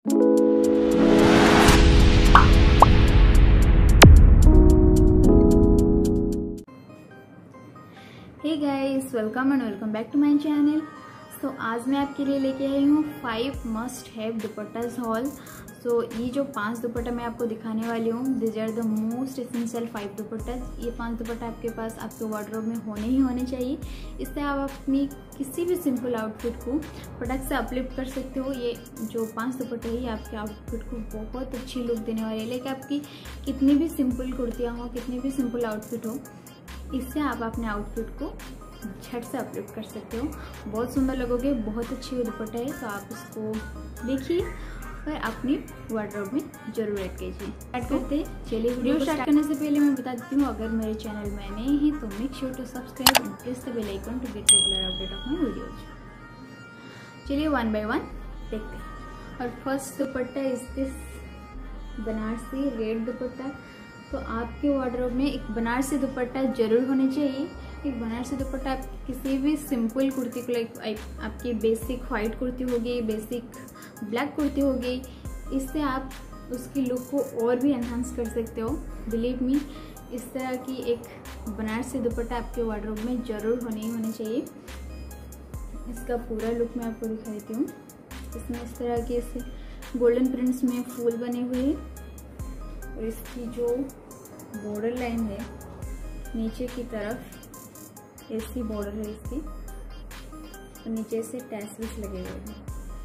Hey guys, welcome and welcome back to my channel. So आज मैं आपके लिए लेके आई हूँ 5 must have dupattas haul. So ये जो 5 दुपट्टा मैं आपको दिखाने वाली हूँ, this are the most essential 5 dupattas. ये 5 दुपट्टा आपके पास आपके वार्डरोब में होने ही होने चाहिए। इससे आप अपनी किसी भी सिंपल आउटफिट को प्रोडक्ट से अपलिफ्ट कर सकते हो। ये जो 5 दुपट्टे हैं, ये आपके आउटफिट को बहुत अच्छी लुक देने वाले हैं। लेकिन आपकी कितनी भी सिंपल कुर्तियाँ हो, कितनी भी सिंपल आउटफिट हो, इससे आप अपने आउटफिट को झट से अपलोड कर सकते हो। बहुत सुंदर लगोगे, बहुत अच्छी दुपट्टा है। तो आप इसको देखिए और अपनी वार्डरोब में जरूर ऐड कीजिए। स्टार्ट करते हैं। चलिए, वीडियो स्टार्ट करने से पहले मैं बता देती हूँ, अगर मेरे चैनल में नए हैं तो make sure to subscribe and press the bell icon to get regular update of my videos. चलिए वन बाय वन देखते हैं। और first dupatta is this Banarasi red dupatta. तो आपके वार्डरोब में एक बनारसी दुपट्टा जरूर होना चाहिए। एक बनारसी दुपट्टा आप किसी भी सिंपल कुर्ती को, लाइक आपकी बेसिक वाइट कुर्ती होगी, बेसिक ब्लैक कुर्ती होगी, इससे आप उसकी लुक को और भी एनहांस कर सकते हो। बिलीव मी, इस तरह की एक बनारसी दुपट्टा आपके वार्डरोब में ज़रूर होनी चाहिए। इसका पूरा लुक मैं आपको दिखा देती हूँ। इसमें इस तरह के गोल्डन प्रिंट्स में फूल बने हुए हैं और इसकी जो बॉर्डर लाइन है नीचे की तरफ ऐसी बॉर्डर है इसकी, और नीचे से टैसल्स लगे हुए हैं।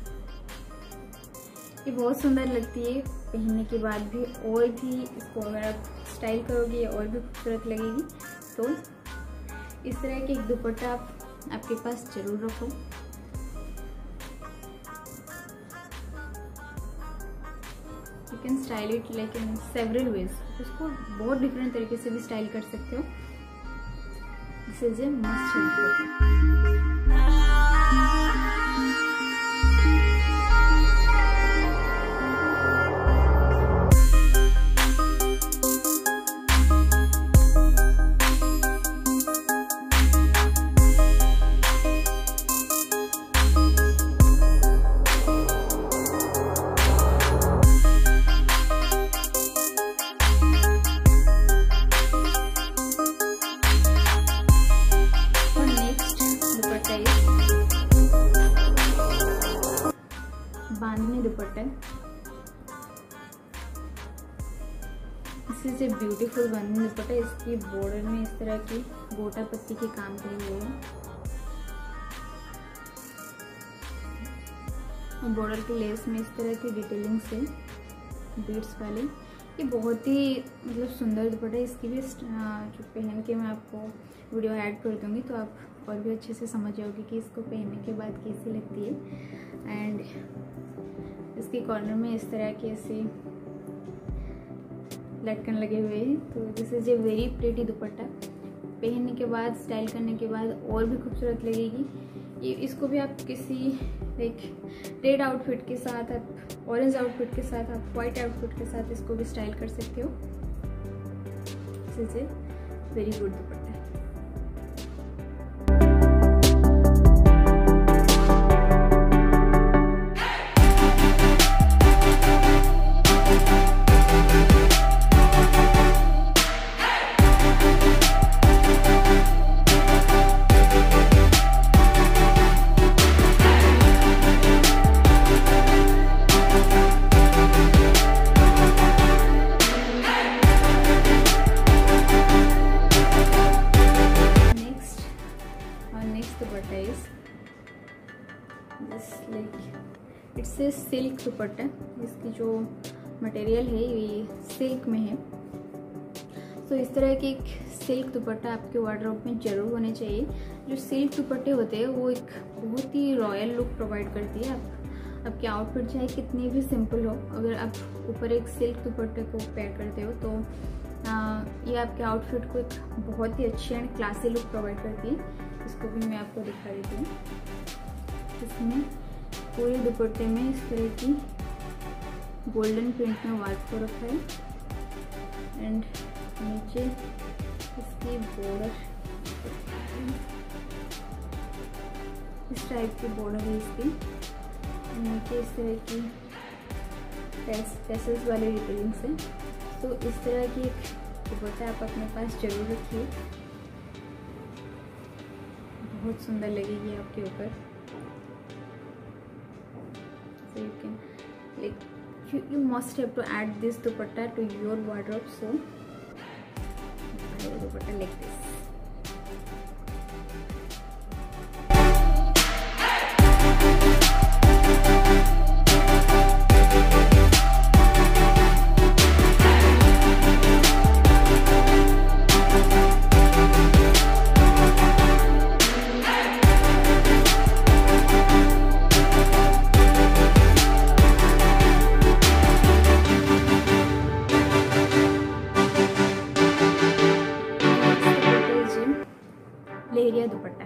ये बहुत सुंदर लगती है पहनने के बाद भी, और भी इसको अगर आप स्टाइल करोगे और भी खूबसूरत लगेगी। तो इस तरह के एक दुपट्टा आप आपके पास जरूर रखो। You can style it like in several ways. उसको बहुत डिफरेंट तरीके से भी स्टाइल कर सकते हो। This is a must have. Bandhani dupatta. This is a beautiful bandhani dupatta. इसकी बॉर्डर में इस तरह की गोटा पत्ती के काम किए हुए हैं और बॉर्डर के लेस में इस तरह की डिटेलिंग से बीड्स वाले। ये बहुत ही सुंदर दुपट्टा है। इसकी भी जो पहन के मैं आपको वीडियो ऐड कर दूंगी, तो आप और भी अच्छे से समझ जाओगे कि इसको पहनने के बाद कैसी लगती है। एंड इसके कॉर्नर में इस तरह के ऐसे लटकन लगे हुए हैं। तो this is a very pretty dupatta. पहनने के बाद, स्टाइल करने के बाद और भी खूबसूरत लगेगी ये। इसको भी आप किसी लाइक रेड आउटफिट के साथ, आप ऑरेंज आउटफिट के साथ, आप वाइट आउटफिट के साथ इसको भी स्टाइल कर सकते हो। This is a very good dupatta. It's a silk dupatta. इसकी जो मटेरियल है ये सिल्क में है। तो इस तरह की एक सिल्क दुपट्टा आपके वार्डरोब में ज़रूर होने चाहिए। जो सिल्क दुपट्टे होते हैं वो एक बहुत ही रॉयल लुक प्रोवाइड करती है। आपके आउटफिट चाहे कितनी भी सिंपल हो, अगर आप ऊपर एक सिल्क दुपट्टे को पेयर करते हो तो ये आपके आउटफिट को एक बहुत ही अच्छी एंड क्लासी लुक प्रोवाइड करती है। इसको भी मैं आपको दिखा देती हूँ। इसमें पूरे दुपट्टे में इस तरह की गोल्डन प्रिंट में वर्क हो रखा है एंड नीचे इसकी बॉर्डर इस टाइप की बॉर्डर है इसकी। नीचे इस तरह की टैसल्स वाले डिटेलिंग से। तो इस तरह की एक दुपट्टा आप अपने पास जरूर रखिए, बहुत सुंदर लगेगी आपके ऊपर। So you can like you must have to add this dupatta to your wardrobe. So buy a dupatta like this. लहरिया दुपट्टा।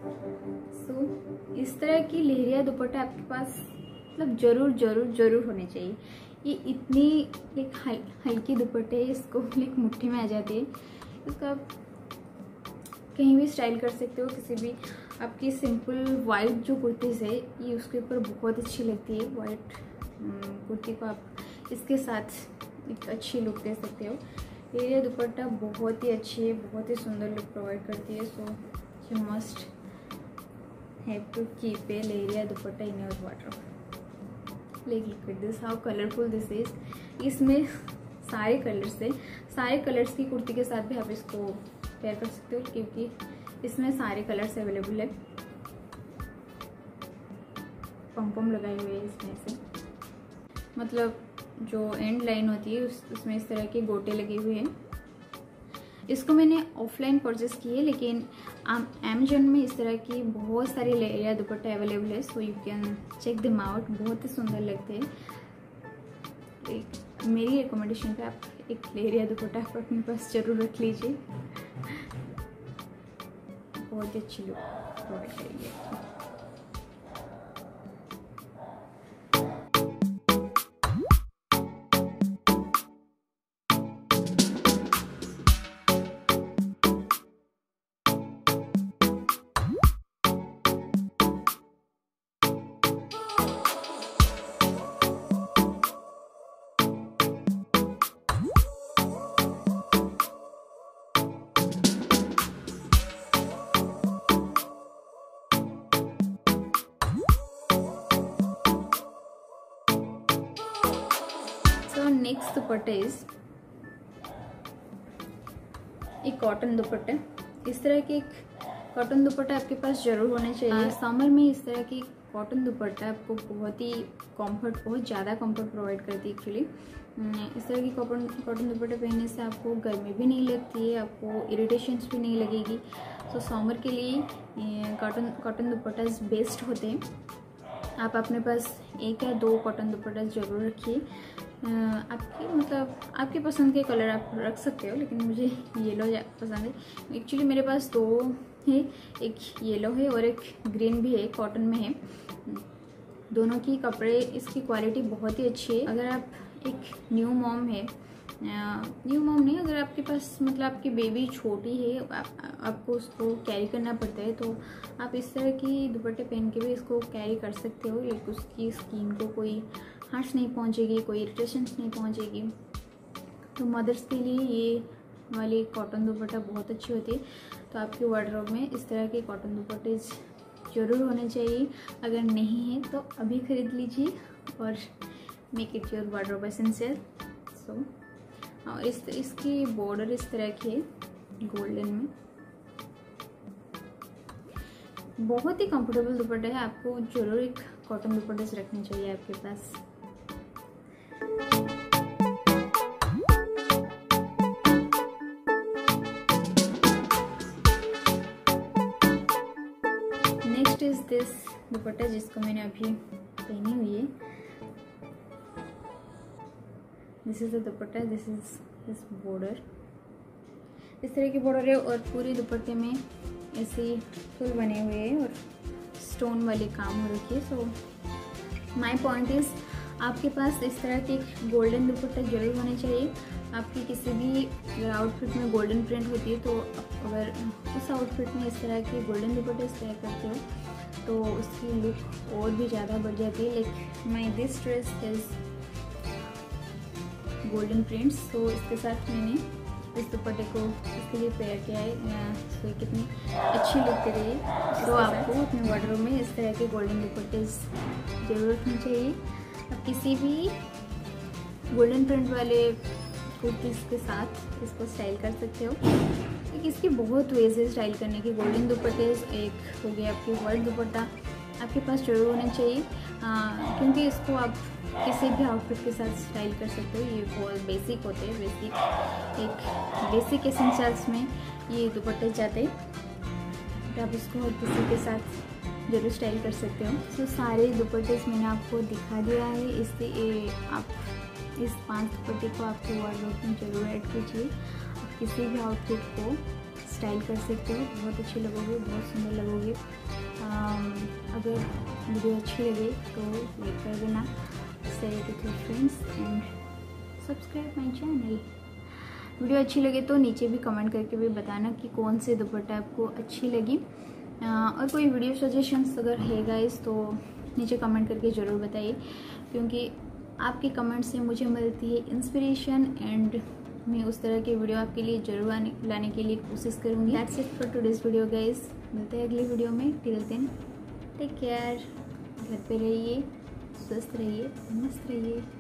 सो इस तरह की लहरिया दुपट्टा आपके पास मतलब जरूर जरूर जरूर होने चाहिए। ये इतनी एक हल्की दुपट्टे है, इसको एक मुट्ठी में आ जाती है। इसको आप कहीं भी स्टाइल कर सकते हो, किसी भी आपकी सिंपल वाइट जो कुर्तीज़ है ये उसके ऊपर बहुत अच्छी लगती है। वाइट कुर्ती को आप इसके साथ एक अच्छी लुक दे सकते हो। लहरिया दुपट्टा बहुत ही अच्छी है, बहुत ही सुंदर लुक प्रोवाइड करती है। So you must have to keep a lehariya dupatta in your wardrobe. Like look at this, how colourful this is. इसमें सारे कलर्स है, सारे कलर्स की कुर्ती के साथ भी आप इसको पेयर कर सकते हो, क्योंकि इसमें सारे कलर्स अवेलेबल है। पम लगाई हुई है इसमें से, मतलब जो एंड लाइन होती है उसमें इस तरह के गोटे लगे हुए हैं। इसको मैंने ऑफलाइन परचेस की है, लेकिन अमेजन में इस तरह की बहुत सारी लहरिया दुपट्टा अवेलेबल है। So you can check them out, बहुत ही सुंदर लगते हैं। मेरी रिकमेंडेशन पे आप एक लहरिया दुपट्टा अपने पास जरूर रख लीजिए, बहुत ही अच्छी लुक प्रोवाइड करेंगे। नेक्स्ट दुपट्टा इज एक कॉटन दुपट्टा। इस तरह के एक कॉटन दुपट्टा आपके पास जरूर होने चाहिए। समर में इस तरह की कॉटन दुपट्टा आपको बहुत ही कंफर्ट, बहुत ज़्यादा कंफर्ट प्रोवाइड करती है। एक्चुअली इस तरह की कॉटन दुपट्टे पहनने से आपको गर्मी भी नहीं लगती है, आपको इरिटेशंस भी नहीं लगेगी। तो समर के लिए कॉटन दुपट्टास बेस्ट होते हैं। आप अपने पास एक या दो कॉटन दुपट्टा जरूर रखिए। आपकी पसंद के कलर आप रख सकते हो, लेकिन मुझे येलो पसंद है। एक्चुअली मेरे पास दो है, एक येलो है और एक ग्रीन भी है, कॉटन में है। दोनों की कपड़े, इसकी क्वालिटी बहुत ही अच्छी है। अगर आप एक न्यू मॉम नहीं, अगर आपके पास मतलब आपकी बेबी छोटी है, आपको उसको कैरी करना पड़ता है, तो आप इस तरह की दुपट्टे पहन के भी इसको कैरी कर सकते हो। लाइक उसकी स्किन को कोई हार्श नहीं पहुंचेगी, कोई इरिटेशंस नहीं पहुंचेगी। तो मदर्स के लिए ये वाली कॉटन दुपट्टा बहुत अच्छी होती है। तो आपके वार्डरोब में इस तरह के कॉटन दुपट्टे जरूर होने चाहिए। अगर नहीं है तो अभी खरीद लीजिए और make it your wardrobe essential. So और इसकी बॉर्डर इस तरह की है, गोल्डन में। बहुत ही कंफर्टेबल दुपट्टा है, आपको जरूर एक कॉटन दुपट्टे रखने चाहिए आपके पास। नेक्स्ट इज दिस दुपट्टा, जिसको मैंने अभी पहनी हुई है। This is the dupatta, this is this border. इस तरह की बॉर्डर है और पूरी दुपट्टे में ऐसे फूल बने हुए हैं और स्टोन वाले काम हो रखी है। सो माय पॉइंट इज, आपके पास इस तरह के गोल्डन दुपट्टा जरूर होने चाहिए। आपकी किसी भी आउटफिट में गोल्डन प्रिंट होती है, तो अगर उस आउटफिट में इस तरह के गोल्डन दुपट्टे तैयार करते हो तो उसकी लुक और भी ज़्यादा बढ़ जाती है। Like my this dress is golden prints. तो इसके साथ मैंने इस दुपट्टे को इसके लिए पेयर किया है। तो कितनी अच्छी लुक दे रही है। तो आपको अपने वार्डरोब में इस तरह के गोल्डन दुपट्टे ज़रूर रखने चाहिए। आप किसी भी गोल्डन प्रिंट वाले कुर्तीज़ के साथ इसको स्टाइल कर सकते हो। तो इसकी बहुत वेज है स्टाइल करने की। गोल्डन दुपट्टे, एक हो गया आपके वर्ल्ड दुपट्टा, आपके पास जरूर होना चाहिए, क्योंकि इसको आप किसी भी आउटफिट के साथ स्टाइल कर सकते हो। ये बहुत बेसिक होते हैं, बेसिक एसेंशियल्स में ये दुपट्टे जाते हैं। तो आप इसको और किसी के साथ जरूर स्टाइल कर सकते हो। तो सारे दुपट्टे मैंने आपको दिखा दिया है। इससे आप इस 5 दुपट्टे को आपके वार्डरोब में जरूर ऐड कीजिए। आप किसी भी आउटफिट को स्टाइल कर सकते हो, बहुत अच्छे लगोगे, बहुत सुंदर लगोगे। अगर वीडियो अच्छी लगे तो लाइक कर देना, share with your friends and subscribe my channel. Video अच्छी लगे तो नीचे भी कमेंट करके भी बताना कि कौन से दुपट्टा आपको अच्छी लगी। और कोई वीडियो सजेशंस अगर है गाइस तो नीचे कमेंट करके ज़रूर बताइए, क्योंकि आपके कमेंट से मुझे मिलती है इंस्पिरेशन एंड मैं उस तरह के वीडियो आपके लिए जरूर लाने के लिए कोशिश करूँगी। That's it for today's video guys. मिलते हैं अगले वीडियो में। Till then take care. घर पे रहिए, स्वस्थ रहिए, मस्त रहिए।